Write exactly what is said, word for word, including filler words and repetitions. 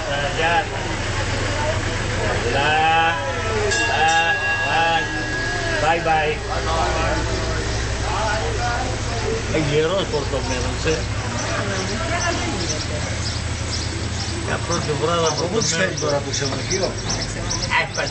Ayan. La. La. La. Bye-bye. Ay, hierro, por lo menos, ¿eh? Ya, pero que brava, por lo menos. Τώρα που ξενοδοχείο.